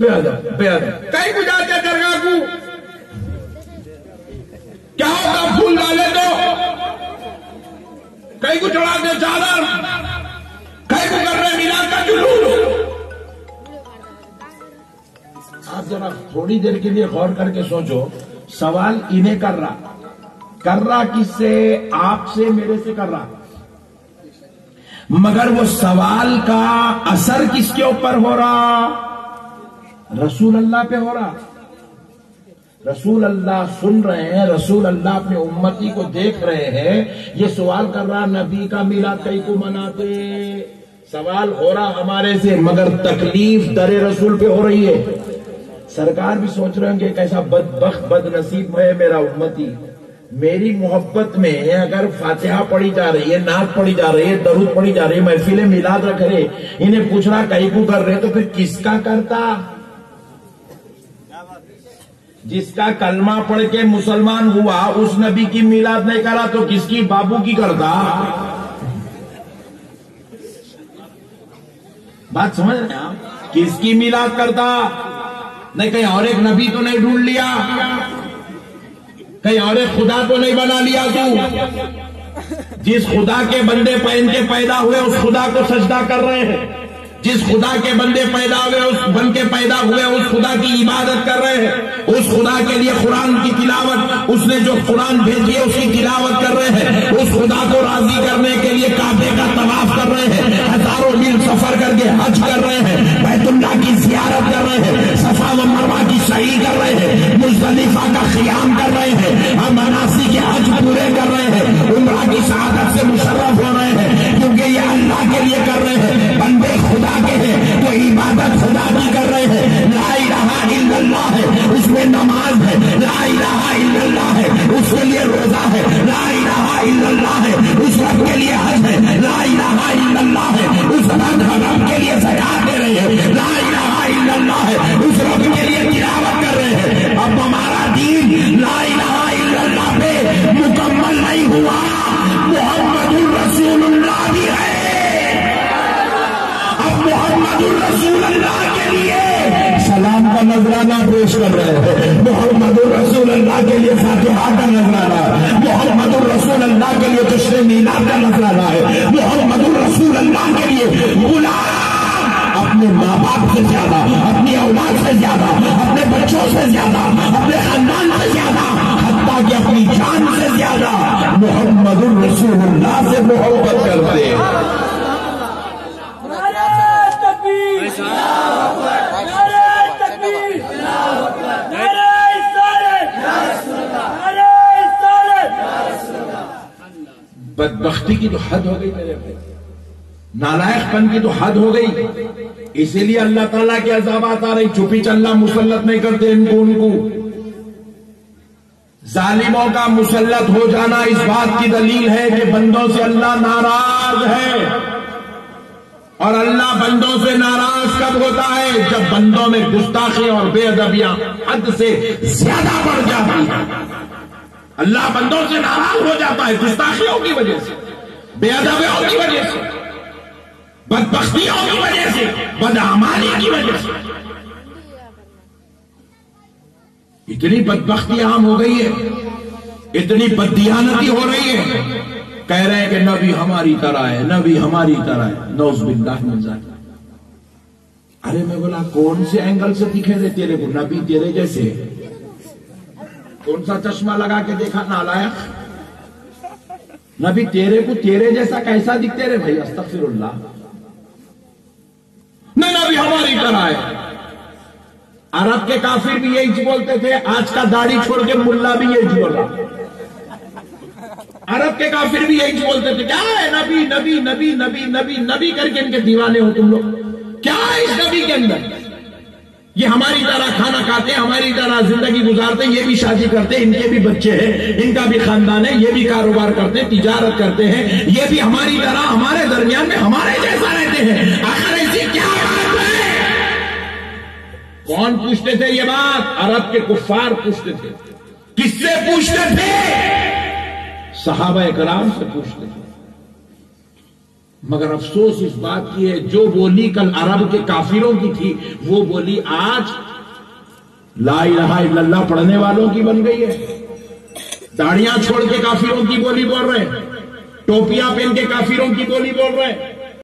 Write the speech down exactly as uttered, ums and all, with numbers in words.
بے ادب بے ادب کہیں کو جاتے درگاہ کو کیا ہوتا پھول ڈالے تو کہیں کو چڑھاتے چادر کہیں کو کر رہے میلاد کا جلوس. آپ ذرا تھوڑی دیر کے لیے غور کر کے سوچو سوال انہیں کر رہا کر رہا کس سے آپ سے میرے سے کر رہا مگر وہ سوال کا اثر کس کے اوپر ہو رہا رسول اللہ پہ ہو رہا. رسول اللہ سن رہے ہیں رسول اللہ اپنے امتی کو دیکھ رہے ہیں یہ سوال کر رہا نبی کا میلاد کئی کو مناتے سوال ہو رہا ہمارے سے مگر تکلیف در رسول پہ ہو رہی ہے. سرکار بھی سوچ رہے ہیں کہ کیسا بدبخت بد نصیب ہے میرا امتی میری محبت میں اگر فاتحہ پڑھی جا رہی ہے نعت پڑھی جا رہی ہے درود پڑھی جا رہی ہے محفل میلاد رکھ رہے انہیں پوچھ رہا کئی کو کر رہے تو پھر کس کا کرتا جس کا کلمہ پڑھ کے مسلمان ہوا اس نبی کی میلاد نہیں کرا تو کس کی بابو کی کرتا. بات سمجھ رہے ہیں آپ کس کی میلاد کرتا نہیں کہیں اور ایک نبی تو نہیں ڈھونڈ لیا کہیں اور ایک خدا تو نہیں بنا لیا تو جس خدا کے بندے پہن کے پیدا ہوئے اس خدا کو سجدہ کر رہے ہیں جس خدا کے بندے پیدا ہوئے اس بن کے پیدا ہوئے اس خدا کی عبادت کر رہے ہیں اس خدا کے لیے قرآن کی تلاوت اس نے جو قرآن بھیجی ہے اس کی تلاوت کر رہے ہیں اس خدا کو راضی کرنے کے لیے کعبے کا طواف کر رہے ہیں ہزاروں میل سفر کر کے حج کر رہے ہیں بیت اللہ کی زیارت کر رہے ہیں صفا و مروہ کی سعی کر رہے ہیں مزدلفہ کا قیام کر رہے ہیں ہم مناسک کے حج پورے کر رہے ہیں عمرہ کی سعادت سے مشرف ہو رہے ہیں کیونکہ یہ اللہ کے لیے کر رہے ہیں بندے خدا کے ہیں تو عبادت خدا کی کر رہے ہیں لا الہ الا اللہ ہے اس میں نماز ہے لا الہ الا اللہ ہے اس کے لیے روزہ ہے لا الہ الا اللہ ہے اس رب کے لیے حج ہے لا الہ الا اللہ ہے اس رب کے لیے زکات دے رہے ہیں لا الہ الا اللہ ہے اس رب کے لیے تلاوت کر رہے ہیں. اب ہمارا دین لا الہ الا اللہ پہ مکمل نہیں ہوا محمد الرسول اللہ بھی ہے محمد الرسول اللہ کے لیے سلام کا نذرانہ پیش کر رہے ہیں محمد الرسول اللہ کے لیے فاتحہ کا نذرانہ ہے محمد الرسول اللہ کے لیے جشن میلاد کا نذرانہ ہے محمد الرسول اللہ کے لیے غلام اپنے ماں باپ سے زیادہ اپنی اولاد سے زیادہ اپنے بچوں سے زیادہ اپنے خاندان سے زیادہ حتیٰ کہ اپنی جان سے زیادہ محمد الرسول اللہ سے محبت کرتے ہیں. بدبختی کی تو حد ہو گئی میرے بھائی نالائق پن کی تو حد ہو گئی اسی لیے اللہ تعالیٰ کے عذابات آ رہی چپی چلنا مسلط نہیں کرتے ان کو ان کو ظالموں کا مسلط ہو جانا اس بات کی دلیل ہے کہ بندوں سے اللہ ناراض ہے اور اللہ بندوں سے ناراض کب ہوتا ہے جب بندوں میں گستاخی اور بے ادبیاں حد سے زیادہ بڑھ جاتی ہیں. اللہ بندوں سے ناراض ہو جاتا ہے گستاخیوں کی وجہ سے بے ادبیوں کی وجہ سے بدبختیوں کی وجہ سے بدعمالی کی وجہ سے. اتنی بدبختی عام ہو گئی ہے اتنی بددیانتی ہو رہی ہے کہہ رہے ہیں کہ نبی ہماری طرح ہے نبی ہماری طرح ہے نعوذ باللہ من ذالک. ارے میں بولا کون سے اینگل سے دکھے رہے تیرے کو نبی تیرے جیسے کون سا چشمہ لگا کے دیکھا نالائق نبی تیرے کو تیرے جیسا کیسا دکھتے رہے بھائی استغفر اللہ نہیں نبی ہماری طرح ہے. عرب کے کافر بھی یہی بولتے تھے آج کا داڑھی چھوڑ کے ملا بھی یہی بول رہا عرب کے کافر بھی یہی بولتے تھے کیا ہے نبی نبی نبی نبی نبی نبی کر کے ان کے دیوانے ہو تم لوگ کیا ہے اس نبی کے اندر یہ ہماری طرح کھانا کھاتے ہیں ہماری طرح زندگی گزارتے ہیں یہ بھی شادی کرتے ہیں ان کے بھی بچے ہیں ان کا بھی خاندان ہے یہ بھی کاروبار کرتے ہیں تجارت کرتے ہیں یہ بھی ہماری طرح ہمارے درمیان میں ہمارے جیسا رہتے ہیں آخر ایسی کیا بات ہے. کون پوچھتے تھے یہ بات عرب کے کفار پوچھتے تھے کس سے پوچھتے تھے صحابہ کرام سے پوچھتے تھے مگر افسوس اس بات کی ہے جو بولی کل عرب کے کافروں کی تھی وہ بولی آج لا الہ الا اللہ پڑھنے والوں کی بن گئی ہے. داڑیاں چھوڑ کے کافروں کی بولی بول رہے ہیں, ٹوپیاں پہن کے کافروں کی بولی بول رہے ہیں.